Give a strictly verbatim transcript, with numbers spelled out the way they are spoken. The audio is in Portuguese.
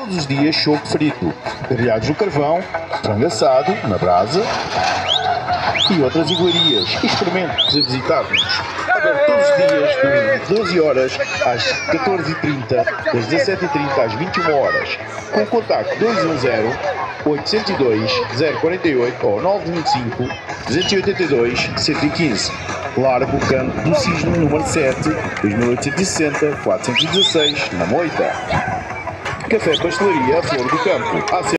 todos os dias choco frito, grelhados no carvão, frango assado na brasa e outras iguarias. Experimente de visitar-nos. Aberto todos os dias, das doze horas às catorze e trinta, das dezassete e trinta às vinte e uma horas. Com contacto dois um zero, oito zero dois, zero quatro oito ou nove um cinco, duzentos e oitenta e dois, cento e quinze. Largo Canto do Cisne, número sete, dois mil oitocentos e sessenta, quatrocentos e dezasseis, na Moita. Café Pastelaria Flor do Campo.